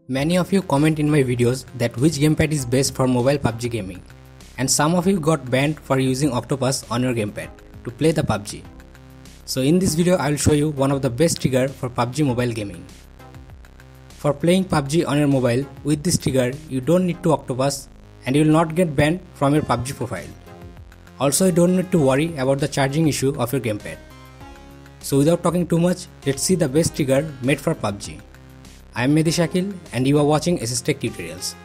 Many of you comment in my videos that which gamepad is best for mobile PUBG gaming, and some of you got banned for using Octopus on your gamepad to play the PUBG. So in this video I will show you one of the best trigger for PUBG mobile gaming. For playing PUBG on your mobile with this trigger you don't need to Octopus and you will not get banned from your PUBG profile. Also you don't need to worry about the charging issue of your gamepad. So without talking too much, let's see the best trigger made for PUBG. I am Shakil and you are watching SSTec tutorials.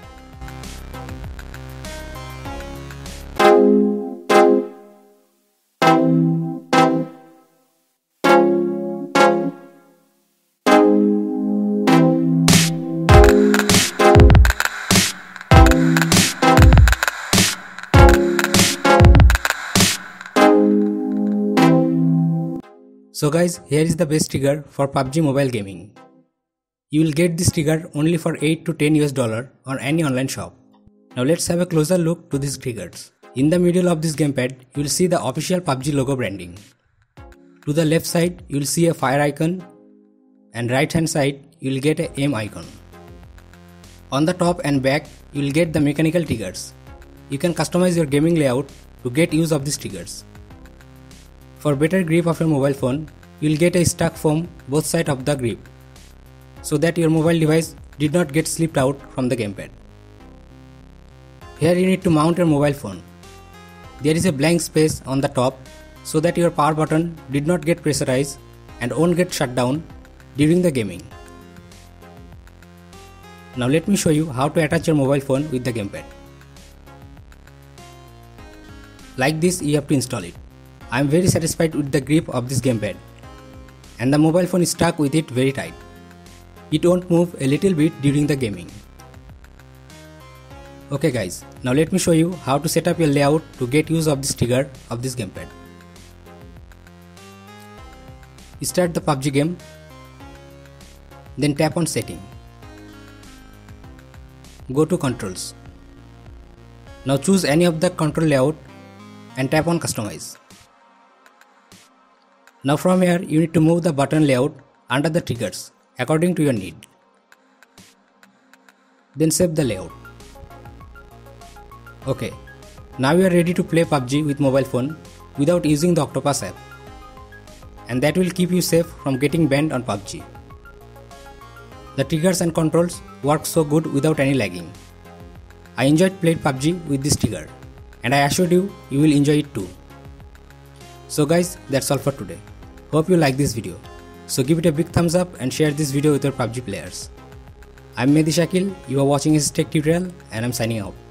So guys, here is the best trigger for PUBG mobile gaming. You will get this trigger only for $8 to $10 on any online shop. Now let's have a closer look to these triggers. In the middle of this gamepad, you will see the official PUBG logo branding. To the left side, you will see a fire icon, and right hand side, you will get a aim icon. On the top and back, you will get the mechanical triggers. You can customize your gaming layout to get use of these triggers. For better grip of your mobile phone, you will get a stuck foam both sides of the grip, so that your mobile device did not get slipped out from the gamepad. Here you need to mount your mobile phone. There is a blank space on the top so that your power button did not get pressurized and won't get shut down during the gaming. Now let me show you how to attach your mobile phone with the gamepad. Like this you have to install it. I am very satisfied with the grip of this gamepad, and the mobile phone is stuck with it very tight. It won't move a little bit during the gaming. Okay guys, now let me show you how to set up your layout to get use of this trigger of this gamepad. Start the PUBG game, then tap on setting. Go to controls. Now choose any of the control layout and tap on customize. Now from here you need to move the button layout under the triggers according to your need. Then save the layout. Okay, now you are ready to play PUBG with mobile phone without using the Octopus app, and that will keep you safe from getting banned on PUBG. The triggers and controls work so good without any lagging. I enjoyed playing PUBG with this trigger, and I assured you, you will enjoy it too. So guys, that's all for today. Hope you like this video. So give it a big thumbs up and share this video with your PUBG players. I'm Shakil, you are watching SSTec tutorial, and I'm signing out.